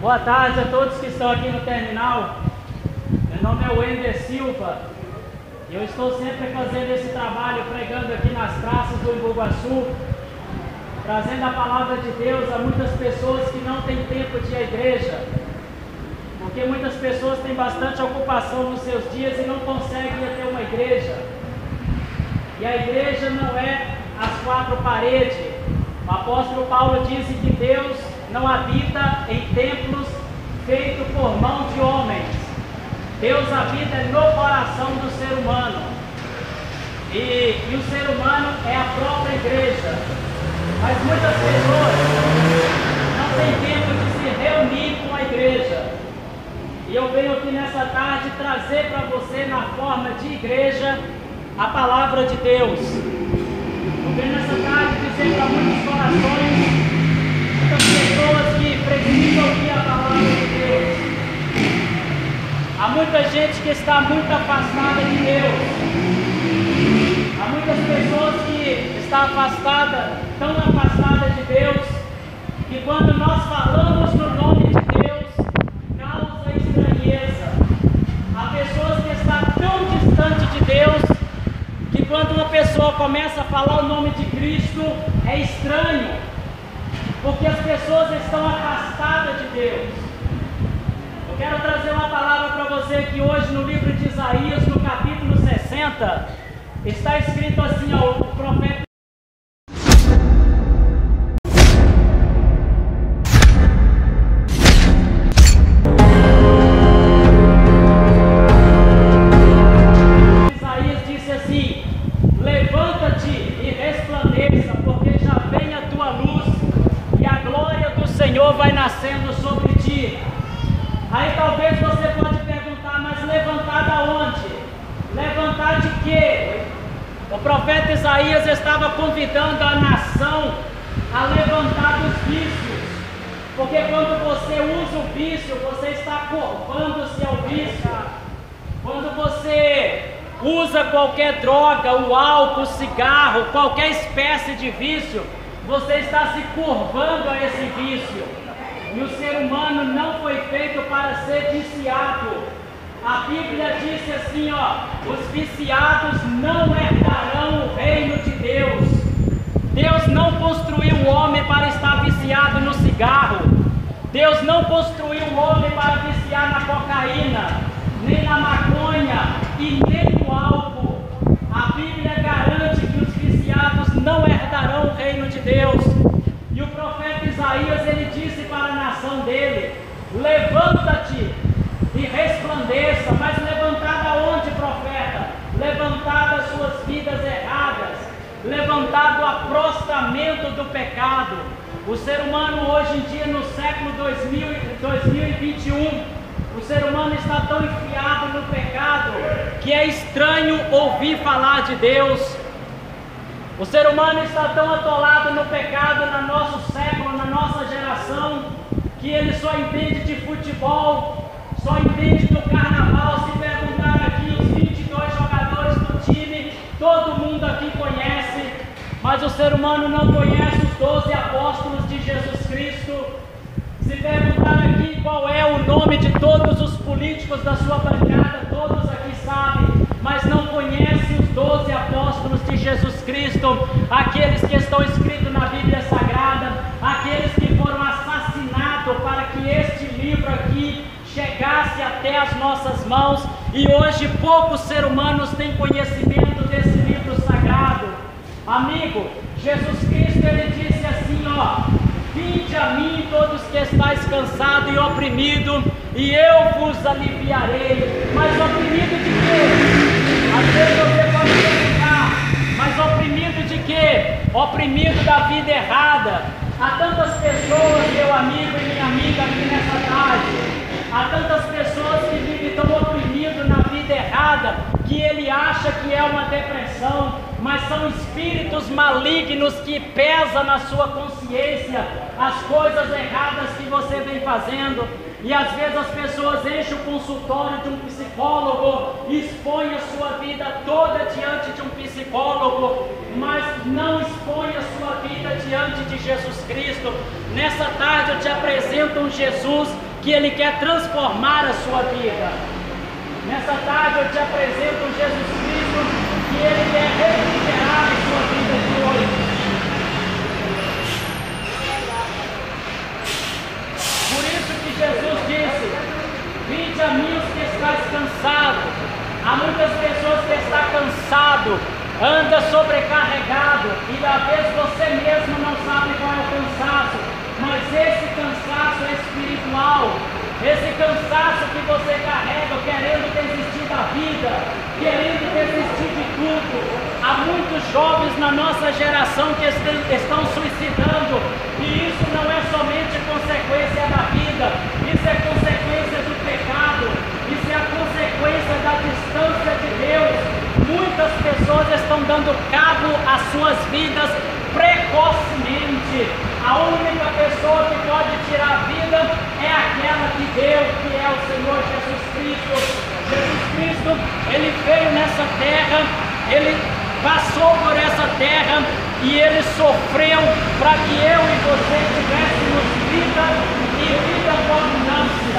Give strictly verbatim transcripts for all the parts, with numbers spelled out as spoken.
Boa tarde a todos que estão aqui no terminal. Meu nome é Wender Silva. Eu estou sempre fazendo esse trabalho, pregando aqui nas praças do Embu-Guaçu, trazendo a palavra de Deus a muitas pessoas que não têm tempo de ir à igreja, porque muitas pessoas têm bastante ocupação nos seus dias e não conseguem ir até uma igreja. E a igreja não é as quatro paredes. O apóstolo Paulo diz que Deus não habita em templos feitos por mão de homens. Deus habita no coração do ser humano. E, e o ser humano é a própria igreja. Mas muitas pessoas não têm tempo de se reunir com a igreja. E eu venho aqui nessa tarde trazer para você, na forma de igreja, a palavra de Deus. Eu venho nessa tarde dizer para muitos corações, muitas pessoas que precisam ouvir a palavra de Deus. Há muita gente que está muito afastada de Deus. Há muitas pessoas que estão afastadas, tão afastadas de Deus, que quando nós falamos no nome de Deus, causa estranheza. Há pessoas que estão tão distantes de Deus, que quando uma pessoa começa a falar o nome de Cristo, é estranho, porque as pessoas estão afastadas de Deus. Eu quero trazer uma palavra para você que hoje no livro de Isaías, no capítulo sessenta, está escrito assim, ó, o profeta Isaías disse assim: levanta-te e resplandeça, porque já vem a tua luz e a glória do Senhor vai nascendo sobre ti. Aí talvez você pode perguntar, mas levantar da onde? Levantar de quê? O profeta Isaías estava convidando a nação a levantar dos vícios, porque quando você usa o vício, você está curvando-se ao vício. Quando você usa qualquer droga, o álcool, o cigarro, qualquer espécie de vício, você está se curvando a esse vício. E o ser humano não foi feito para ser viciado. A Bíblia disse assim, ó: os viciados não herdarão o reino de Deus. Deus não construiu o homem para estar viciado no cigarro. Deus não construiu o homem para viciar na cocaína, nem na maconha e nem no álcool. A Bíblia garante que os viciados não herdarão o reino de Deus. E o profeta Isaías, ele disse para a nação dele: levanta-te e resplandeça. Mas levantar da onde, profeta? Levantar das suas vidas erradas, levantar do aprostamento do pecado. O ser humano hoje em dia, no século dois mil e vinte e um, o ser humano está tão enfiado no pecado que é estranho ouvir falar de Deus. O ser humano está tão atolado no pecado no nosso século, na nossa geração, que ele só entende de futebol, só entende do carnaval. Se perguntar aqui os vinte e dois jogadores do time, todo mundo aqui conhece, mas o ser humano não conhece os doze apóstolos de Jesus Cristo. Se perguntar aqui qual é o nome de todos os políticos da sua bancada, todos aqui sabem, mas não conhecem os doze apóstolos de Jesus Cristo, aqueles que estão escritos na Bíblia Sagrada, aqueles que foram assassinados para que este livro aqui chegasse até as nossas mãos, e hoje poucos seres humanos têm conhecimento desse livro sagrado. Amigo, Jesus Cristo, ele disse assim, ó: vinde a mim todos que estáis cansados e oprimidos, e eu vos aliviarei. Mas oprimido de quê? Às vezes você pode perguntar, mas oprimido de quê? Oprimido da vida errada. Há tantas pessoas, meu amigo e minha amiga, aqui nessa tarde, há tantas pessoas que vivem tão oprimidos na vida errada, que ele acha que é uma depressão, mas são espíritos malignos que pesam na sua consciência as coisas erradas que você vem fazendo. E às vezes as pessoas enchem o consultório de um psicólogo, expõem a sua vida toda diante de um psicólogo, mas não expõe a sua vida diante de Jesus Cristo. Nessa tarde eu te apresento um Jesus que Ele quer transformar a sua vida. Nessa tarde eu te apresento Jesus Cristo, que Ele quer refrigerar a sua vida de hoje. Por isso que Jesus disse: vinde a mim os que estáis cansados. Há muitas pessoas que estão cansadas, anda sobrecarregado, e às vezes você mesmo não sabe qual é o cansaço, mas esse cansaço é espiritual, esse cansaço que você carrega querendo desistir da vida, querendo desistir de tudo. Há muitos jovens na nossa geração que estão suicidando, e isso não é somente consequência da vida, isso é consequência do pecado, isso é a consequência da distância de Deus. Muitas pessoas estão dando cabo às suas vidas precocemente. A única pessoa que pode tirar a vida é aquela que deu, que é o Senhor Jesus Cristo. Jesus Cristo, Ele veio nessa terra, Ele passou por essa terra e Ele sofreu para que eu e você tivéssemos vida e vida com abundância.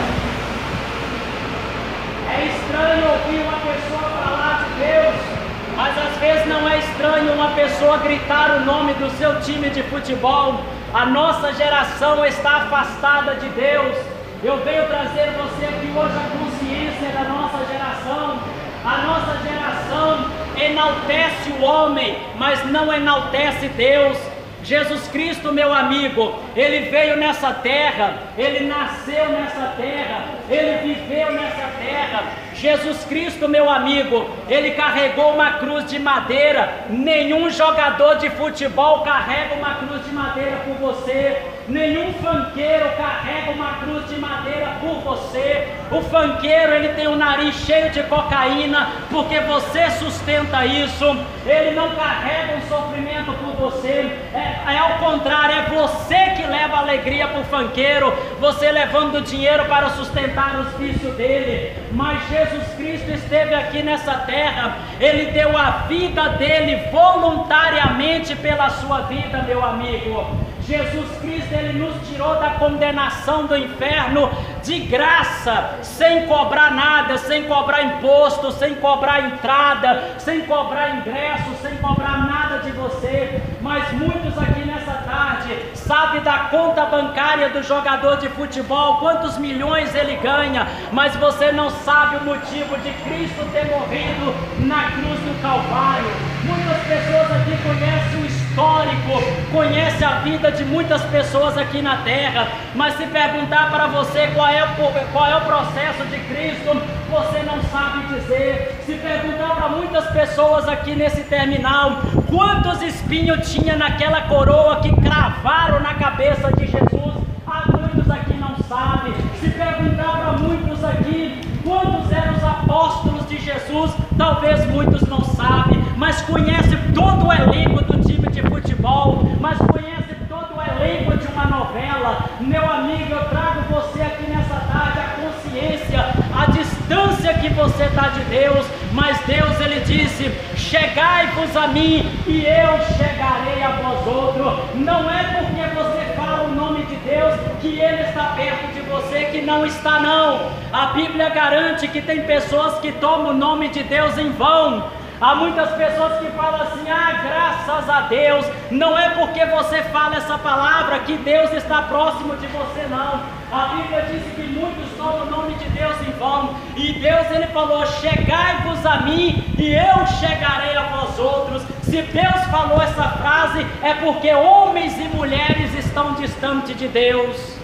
É estranho ouvir uma pessoa falar de Deus, mas às vezes não é estranho uma pessoa gritar o nome do seu time de futebol. A nossa geração está afastada de Deus. Eu venho trazer você aqui hoje a consciência da nossa geração. A nossa geração enaltece o homem, mas não enaltece Deus. Jesus Cristo, meu amigo, Ele veio nessa terra, Ele nasceu nessa terra, Ele viveu nessa terra. Jesus Cristo, meu amigo, Ele carregou uma cruz de madeira. Nenhum jogador de futebol carrega uma cruz de madeira por você. Nenhum funkeiro carrega uma cruz de madeira por você. O funkeiro, ele tem o nariz cheio de cocaína, porque você sustenta isso. Ele não carrega um sofrimento por você. É, é ao contrário, é você que leva alegria para o funkeiro, você levando dinheiro para sustentar os vícios dele. Mas Jesus Cristo esteve aqui nessa terra, Ele deu a vida dele voluntariamente pela sua vida, meu amigo. Jesus Cristo, Ele nos tirou da condenação do inferno de graça, sem cobrar nada, sem cobrar imposto, sem cobrar entrada, sem cobrar ingresso, sem cobrar nada de você. Mas muitos aqui nessa tarde sabem da conta bancária do jogador de futebol, quantos milhões ele ganha, mas você não sabe o motivo de Cristo ter morrido na cruz do Calvário. Muitas pessoas aqui conhecem o histórico, conhecem a vida de muitas pessoas aqui na terra, mas se perguntar para você qual é, qual é o processo de Cristo, você não sabe dizer. Se perguntar para muitas pessoas aqui nesse terminal, quantos espinhos tinha naquela coroa que cravaram na cabeça de Jesus, há muitos aqui não sabem. Se perguntar para muitos aqui, quantos eram os apóstolos de Jesus, talvez muitos não sabem, mas conhece todo o elenco do time de futebol, mas conhece todo o elenco de uma novela. Meu amigo, eu trago você aqui nessa tarde a consciência, a distância que você está de Deus, mas Deus, Ele disse: chegai-vos a mim e eu chegarei a vós outros. Não é porque você fala o nome de Deus que Ele está perto de você, que não está não. A Bíblia garante que tem pessoas que tomam o nome de Deus em vão. Há muitas pessoas que falam assim: ah, graças a Deus. Não é porque você fala essa palavra que Deus está próximo de você, não. A Bíblia diz que muitos tomam o nome de Deus em vão, e Deus, Ele falou: chegai-vos a mim e eu chegarei a vós outros. Se Deus falou essa frase, é porque homens e mulheres estão distantes de Deus.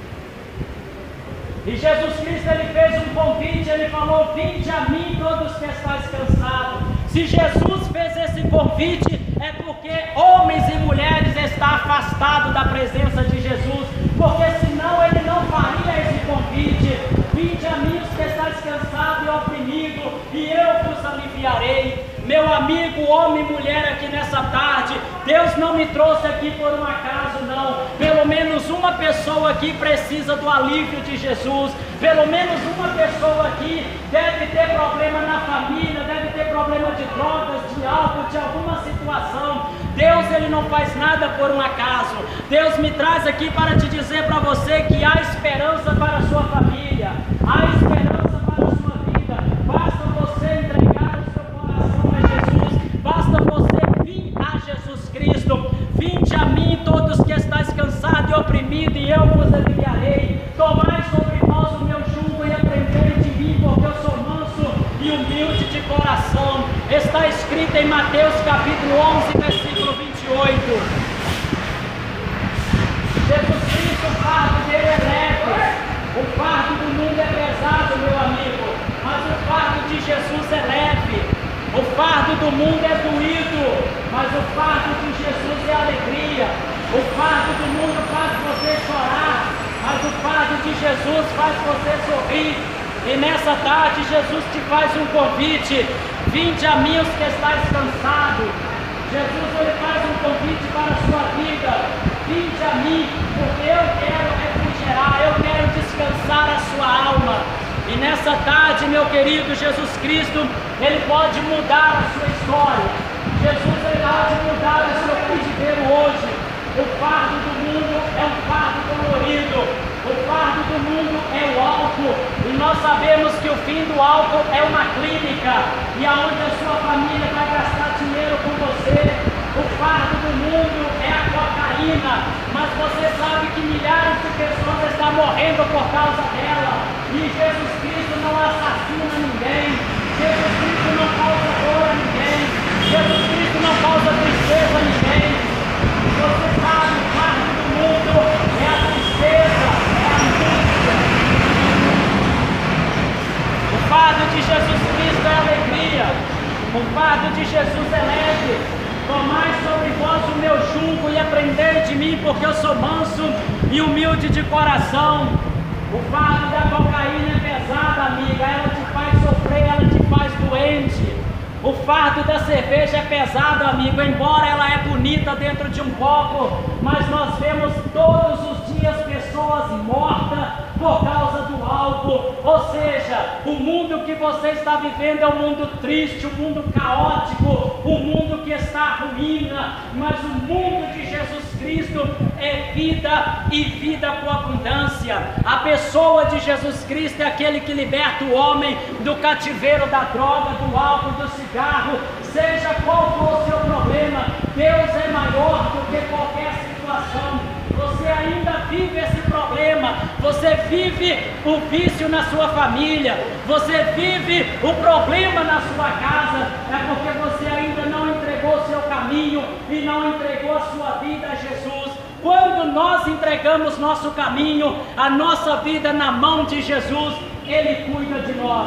E Jesus Cristo, Ele fez um convite, Ele falou: vinde a mim todos que estáis cansados. Se Jesus fez esse convite, é porque homens e mulheres estão afastados da presença de Jesus, porque senão Ele não faria esse convite. Vinde a mim os que estáis cansados e oprimidos, e eu vos aliviarei. Meu amigo, homem e mulher aqui nessa tarde, Deus não me trouxe aqui por um acaso, não. Pelo menos uma pessoa aqui precisa do alívio de Jesus. Pelo menos uma pessoa aqui deve ter problema na família, deve ter problema de drogas, de álcool, de alguma situação. Deus, Ele não faz nada por um acaso. Deus me traz aqui para te dizer para você que há esperança para a sua família. Mateus capítulo onze, versículo vinte e oito. Jesus Cristo, o fardo dele é leve, o fardo do mundo é pesado, meu amigo, mas o fardo de Jesus é leve. O fardo do mundo é doído, mas o fardo de Jesus é alegria. O fardo do mundo faz você chorar, mas o fardo de Jesus faz você sorrir. E nessa tarde Jesus te faz um convite: vinde a mim os que estáis cansados. Jesus ele faz um convite para a sua vida: vinde a mim, porque eu quero refrigerar, eu quero descansar a sua alma. E nessa tarde, meu querido, Jesus Cristo, ele pode mudar a sua história. Jesus ele pode mudar o seu cativeiro hoje. O fardo do mundo é um fardo dolorido. O fardo do mundo é o álcool. E nós sabemos que o fim do álcool é uma clínica, e aonde a sua família vai gastar dinheiro com você. O fardo do mundo é a cocaína, mas você sabe que milhares de pessoas estão morrendo por causa dela. E Jesus Cristo não assassina ninguém. Jesus Cristo não causa dor a ninguém. Jesus Cristo não causa tristeza a ninguém. Você sabe, o fardo do mundo é a tristeza, é a angústia. O fardo de Jesus Cristo é a alegria. O fardo de Jesus é leve. Tomai sobre vós o meu jugo e aprendei de mim, porque eu sou manso e humilde de coração. O fardo da cocaína é pesado, amiga, ela te faz sofrer, ela te faz doente. O fardo da cerveja é pesado, amigo, embora ela é bonita dentro de um copo, mas nós vemos todos os dias pessoas mortas por causa do álcool. Ou seja, o mundo que você está vivendo é um mundo triste, um mundo caótico, um mundo que está ruína, mas o mundo de Jesus Cristo é vida e vida com abundância. A pessoa de Jesus Cristo é aquele que liberta o homem do cativeiro da droga, do álcool, do cigarro. Seja qual for o seu problema, Deus é maior do que qualquer situação. Você ainda vive esse problema, você vive o vício na sua família, você vive o problema na sua casa, é porque você ainda não entregou o seu caminho e não entregou a sua vida a Jesus. Quando nós entregamos nosso caminho, a nossa vida na mão de Jesus, Ele cuida de nós.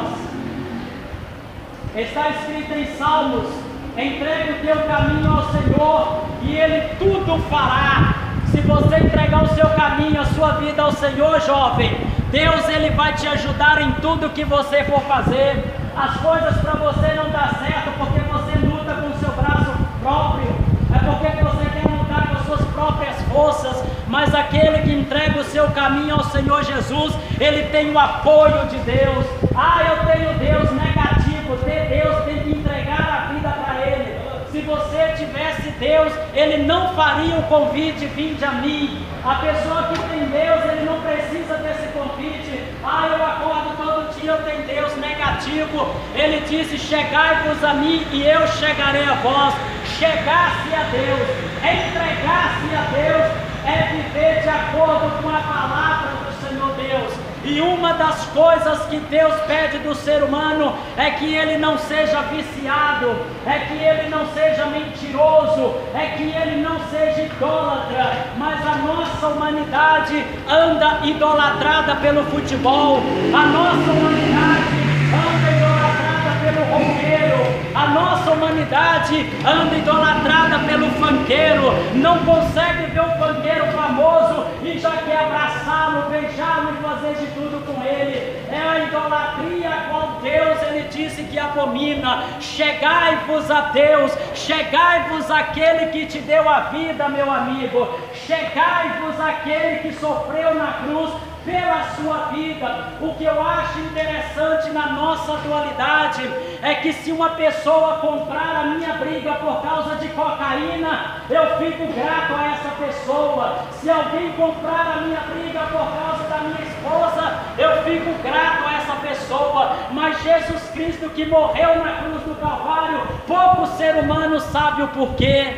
Está escrito em Salmos: entrega o teu caminho ao Senhor e Ele tudo fará. Se você entregar o seu caminho, a sua vida ao Senhor, jovem, Deus ele vai te ajudar em tudo que você for fazer. As coisas para você não dá certo porque você luta com o seu braço próprio, é porque você quer lutar com as suas próprias forças, mas aquele que entrega o seu caminho ao Senhor Jesus, ele tem o apoio de Deus. Ah, eu tenho Deus negativo, Deus tem que entregar a vida para ele. Se você tivesse Deus, Ele não faria o convite: vinde a mim. A pessoa que tem Deus, ele não precisa desse convite. Ah, eu acordo todo dia, eu tenho Deus negativo. Ele disse: chegai-vos a mim e eu chegarei a vós. Chegar-se a Deus, entregar-se a Deus, é viver de acordo com a palavra do Senhor Deus. E uma das coisas que Deus pede do ser humano é que ele não seja viciado, é que ele não seja mentiroso, é que ele não seja idólatra. Mas a nossa humanidade anda idolatrada pelo futebol, a nossa humanidade anda idolatrada pelo roqueiro, a nossa humanidade anda idolatrada pelo funkeiro. Não consegue ver um funkeiro famoso e já quer abraçá-lo, beijá-lo e fazer de tudo com ele. É a idolatria a qual Deus ele disse que abomina. Chegai-vos a Deus, chegai-vos àquele que te deu a vida, meu amigo, chegai-vos àquele que sofreu na cruz pela sua vida. O que eu acho interessante na nossa atualidade é que se uma pessoa comprar a minha briga por causa de cocaína, eu fico grato a essa pessoa. Se alguém comprar a minha briga por causa da minha esposa, eu fico grato a essa pessoa. Mas Jesus Cristo que morreu na cruz do Calvário, pouco ser humano sabe o porquê.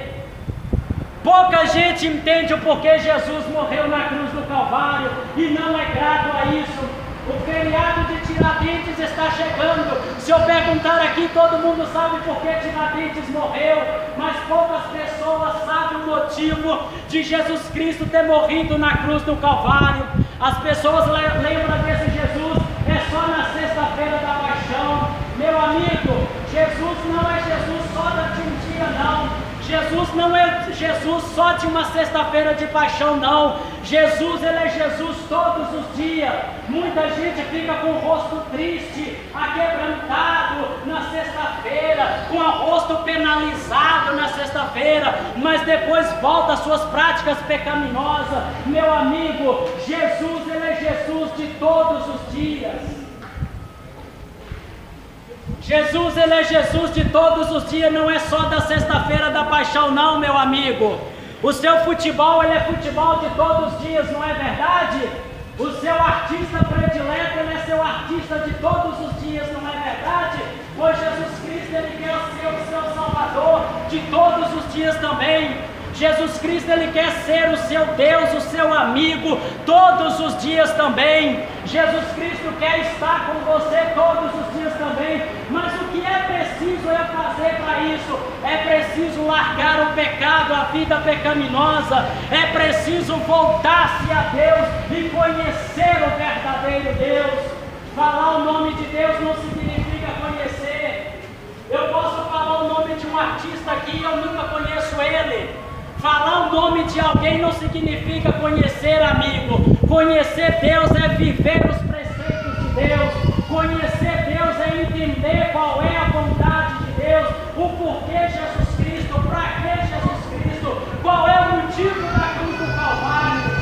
Pouca gente entende o porquê Jesus morreu na cruz do Calvário e não é grato a isso. O feriado de Tiradentes está chegando. Se eu perguntar aqui, todo mundo sabe por que Tiradentes morreu, mas poucas pessoas sabem o motivo de Jesus Cristo ter morrido na cruz do Calvário. As pessoas lembram desse Jesus é só na sexta-feira da paixão. Meu amigo, Jesus não é Jesus só de um dia, não. Jesus não é Jesus só de uma sexta-feira de paixão, não. Jesus, Ele é Jesus todos os dias. Muita gente fica com o rosto triste, aquebrantado na sexta-feira, com o rosto penalizado na sexta-feira, mas depois volta às suas práticas pecaminosas. Meu amigo, Jesus, Ele é Jesus de todos os dias. Jesus, Ele é Jesus de todos os dias, não é só da sexta-feira da paixão, não, meu amigo. O seu futebol, ele é futebol de todos os dias, não é verdade? O seu artista predileto, ele é seu artista de todos os dias, não é verdade? Pois Jesus Cristo, Ele quer ser o seu Salvador de todos os dias também. Jesus Cristo, Ele quer ser o seu Deus, o seu amigo, todos os dias também. Jesus Cristo quer estar com você todos os dias também. Mas o que é preciso eu fazer para isso? É preciso largar o pecado, a vida pecaminosa. É preciso voltar-se a Deus e conhecer o verdadeiro Deus. Falar o nome de Deus não significa conhecer. Eu posso falar o nome de um artista aqui e eu nunca conheço ele. Falar o nome de alguém não significa conhecer, amigo. Conhecer Deus é viver os preceitos de Deus. Conhecer Deus é entender qual é a vontade de Deus, o porquê Jesus Cristo, para que Jesus Cristo, qual é o motivo da cruz do Calvário.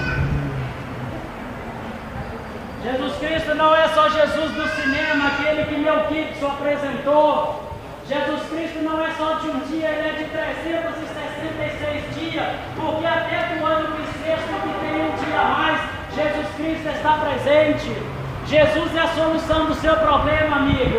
Jesus Cristo não é só Jesus do cinema, aquele que Mel Gibson apresentou. Jesus Cristo não é só de um dia, Ele é de trezentos e sessenta e seis dias, porque até do ano bissexto, que tem um dia a mais, Jesus Cristo está presente. Jesus é a solução do seu problema, amigo.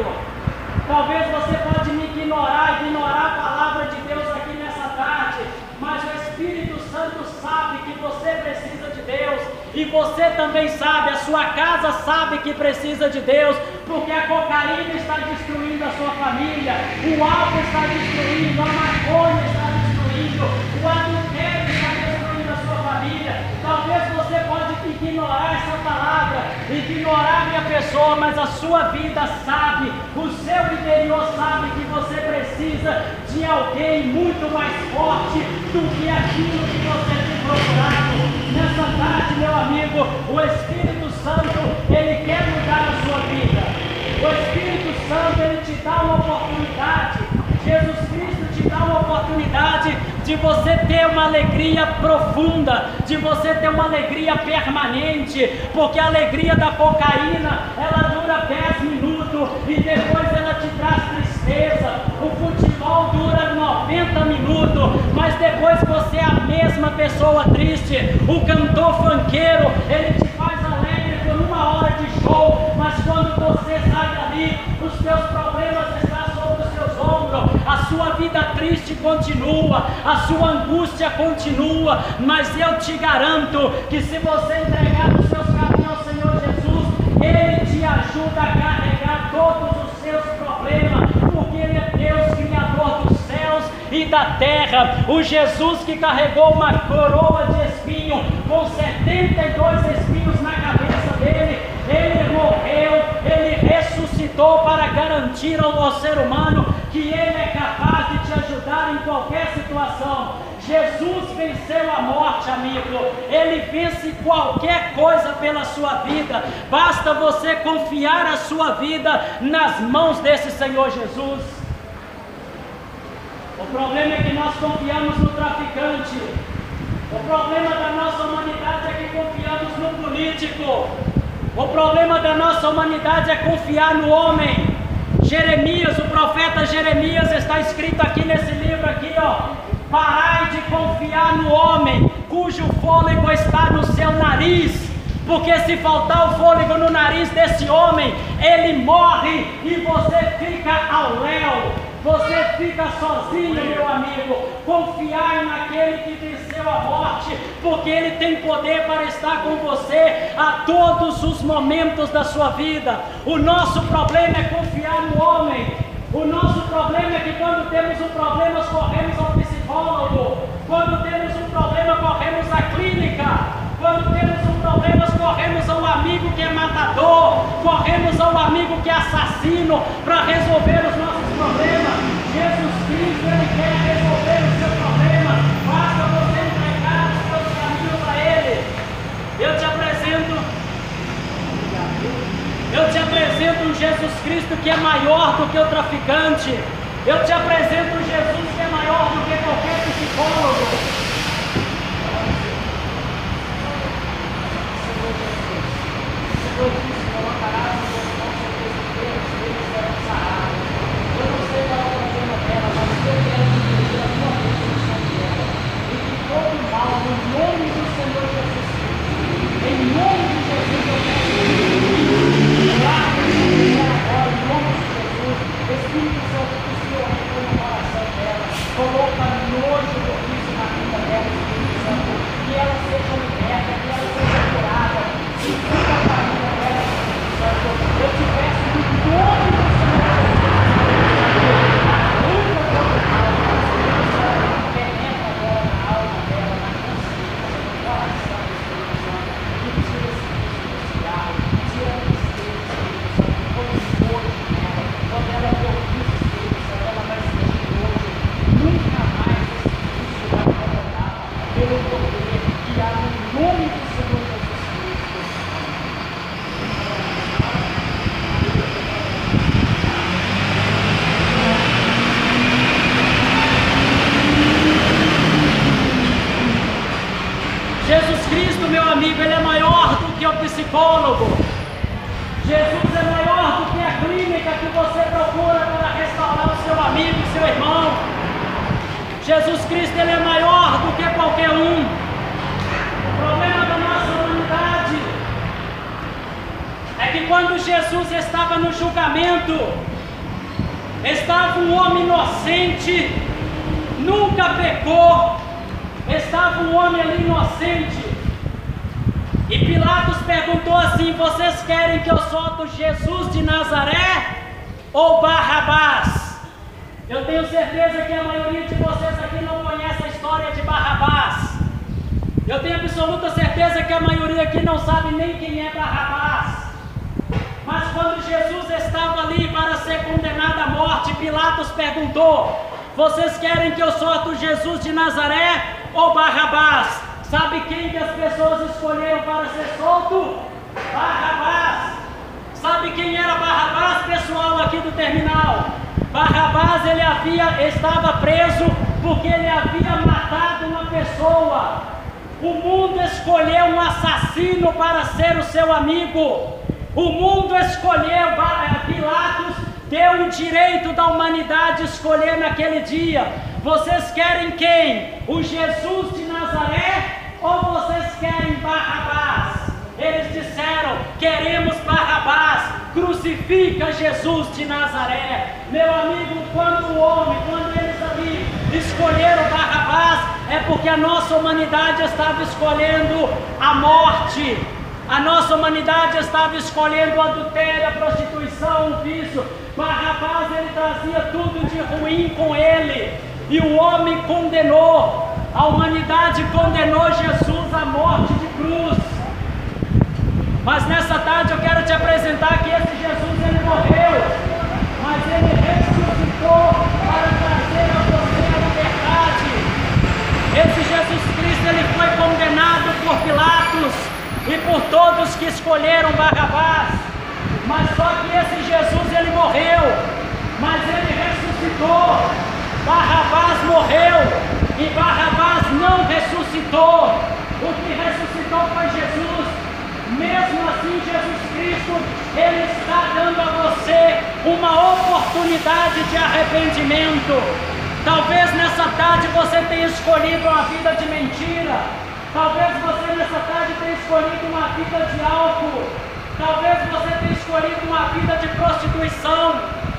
Talvez você pode me ignorar, ignorar a palavra de Deus aqui nessa tarde, mas o Espírito Santo sabe que você precisa de Deus, e você também sabe, a sua casa sabe que precisa de Deus, porque a cocaína está destruindo a sua família, o álcool está destruindo, a maconha está destruindo, o adultério está destruindo a sua família. Talvez você pode ignorar essa palavra, ignorar minha pessoa, mas a sua vida sabe, o seu interior sabe que você precisa de alguém muito mais forte do que aquilo que você tem procurado. Nessa tarde, meu amigo, o Espírito Santo, Ele quer mudar a sua vida. O Espírito Santo, Ele te dá uma oportunidade. Jesus Cristo te dá uma oportunidade de você ter uma alegria profunda, de você ter uma alegria permanente, porque a alegria da cocaína, ela dura dez minutos e depois ela te traz tristeza. O futebol dura noventa minutos, mas depois você é a mesma pessoa triste. O cantor funkeiro, ele te faz alegre por uma hora de show, mas quando você sai dali, os seus problemas estão sobre os seus ombros, a sua vida triste continua, a sua angústia continua, mas eu te garanto que se você entregar os seus caminhos ao Senhor Jesus, Ele te ajuda a carregar todos os seus problemas, porque Ele é Deus, Criador dos céus e da terra. O Jesus que carregou uma coroa de espinho com setenta e dois espinhos na cabeça dele, Ele morreu, Ele ressuscitou para garantir ao, ao ser humano que Ele é capaz de te ajudar em qualquer situação. Jesus venceu a morte, amigo. Ele vence qualquer coisa pela sua vida. Basta você confiar a sua vida nas mãos desse Senhor Jesus. O problema é que nós confiamos no traficante. O problema da nossa humanidade é que confiamos no político. O problema da nossa humanidade é confiar no homem. Jeremias, o profeta Jeremias, está escrito aqui nesse livro aqui, ó. Parai de confiar no homem, cujo fôlego está no seu nariz, porque se faltar o fôlego no nariz desse homem, ele morre e você fica ao léu. você fica sozinho, meu amigo. Confiai naquele que venceu a morte, porque Ele tem poder para estar com você a todos os momentos da sua vida. O nosso problema é confiar no homem. O nosso problema é que quando temos um problema, corremos ao psicólogo. Quando temos um problema, corremos à clínica. Quando temos um problema, corremos ao amigo que é matador, corremos ao amigo que é assassino para resolver os nossos problemas. Jesus Cristo, Ele quer resolver o seu problema. Basta você entregar os seus caminhos a Ele. Eu te apresento, eu te apresento um Jesus Cristo que é maior do que o traficante. Eu te apresento um Jesus que é maior do que qualquer psicólogo. Senhor disse, colocarás no teu mão sobre os enfermos, eles serão sarados. Eu não sei qual é o problema dela, mas eu quero entender a tua resolução dela. E que todo mal, no nome do Senhor Jesus Cristo, em nome de Jesus, eu quero entender. Larga essa mulher agora, em nome de Jesus. Espírito Santo do Senhor, entra no coração dela. Coloca nojo do vício na vida dela, Espírito Santo. Que ela seja liberta, que ela seja curada. Se fica a família dela, Espírito Santo. Eu te peço no nome do Senhor Jesus. A luta contra o mal, Espírito Santo, penetra agora na alma dela, na consciência, no coração, Espírito Santo. E tira esse vício do cigarro, tira a tristeza, Espírito Santo. Põe nojo nela. Quando ela for vício, Espírito Santo, ela vai sentir nojo. Nunca mais esse vício vai voltar pelo poder que há no nome do Senhor Jesus. Jesus Cristo, meu amigo, Ele é maior do que o psicólogo. Jesus é maior do que a clínica que você procura para restaurar o seu amigo, seu irmão. Jesus Cristo, Ele é maior do que qualquer um. O problema da nossa humanidade é que quando Jesus estava no julgamento, estava um homem inocente, nunca pecou, estava um homem ali inocente. E Pilatos perguntou assim: vocês querem que eu solte Jesus de Nazaré ou Barrabás? Eu tenho certeza que a maioria de vocês aqui não conhece a história de Barrabás. Eu tenho absoluta certeza que a maioria aqui não sabe nem quem é Barrabás. Mas quando Jesus estava ali para ser condenado à morte, Pilatos perguntou: vocês querem que eu solte Jesus de Nazaré ou Barrabás? Sabe quem que as pessoas escolheram para ser solto? Barrabás. Sabe quem era Barrabás, pessoal, aqui do terminal? Barrabás, ele havia, estava preso porque ele havia matado uma pessoa. O mundo escolheu um assassino para ser o seu amigo. O mundo escolheu, Pilatos deu o direito da humanidade escolher naquele dia: vocês querem quem? O Jesus de Nazaré ou vocês querem Barrabás? Eles disseram: queremos Barrabás, crucifica Jesus de Nazaré. Meu amigo, quando o homem, quando eles ali escolheram Barrabás, é porque a nossa humanidade estava escolhendo a morte. A nossa humanidade estava escolhendo o adultério, a prostituição, o vício. Barrabás, ele trazia tudo de ruim com ele. E o homem condenou, a humanidade condenou Jesus à morte de cruz. Mas nessa tarde eu quero te apresentar que esse Jesus, ele morreu, mas ele ressuscitou para trazer a você a liberdade. Esse Jesus Cristo, ele foi condenado por Pilatos e por todos que escolheram Barrabás. Mas só que esse Jesus, ele morreu, mas ele ressuscitou. Barrabás morreu e Barrabás não ressuscitou. O que ressuscitou foi Jesus. Mesmo assim, Jesus Cristo, ele está dando a você uma oportunidade de arrependimento. Talvez nessa tarde você tenha escolhido uma vida de mentira. Talvez você nessa tarde tenha escolhido uma vida de álcool. Talvez você tenha escolhido uma vida de prostituição.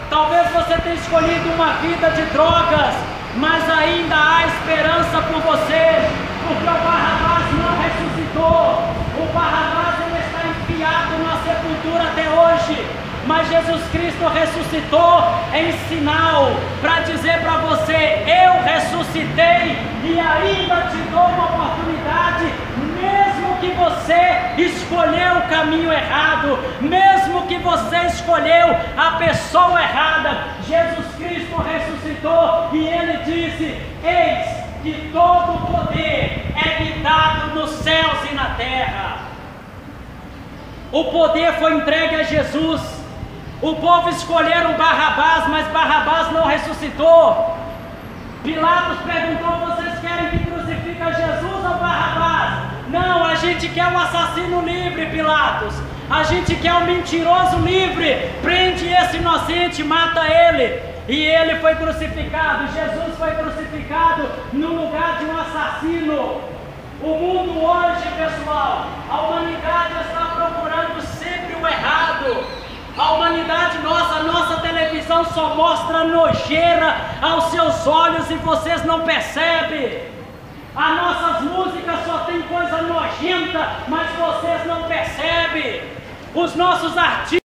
Talvez você tenha escolhido uma vida de drogas, mas ainda há esperança por você, porque o Barrabás não ressuscitou. O Barrabás ele está enfiado na sepultura até hoje, mas Jesus Cristo ressuscitou em sinal para dizer para você: eu ressuscitei e ainda te dou uma oportunidade, mesmo que você escolheu o caminho errado, mesmo que você escolheu a pessoa errada, Jesus Cristo ressuscitou e ele disse: eis que todo o poder é me dado nos céus e na terra. O poder foi entregue a Jesus. O povo escolheram Barrabás, mas Barrabás não ressuscitou. Pilatos perguntou: vocês querem que crucifique a Jesus ou Barrabás? Não, a gente quer um assassino livre, Pilatos. A gente quer um mentiroso livre. Prende esse inocente, mata ele. E ele foi crucificado. Jesus foi crucificado no lugar de um assassino. O mundo hoje, pessoal, a humanidade está procurando sempre o errado. A humanidade nossa, a nossa televisão só mostra nojeira aos seus olhos e vocês não percebem. As nossas músicas só tem coisa nojenta, mas vocês não percebem. Os nossos artistas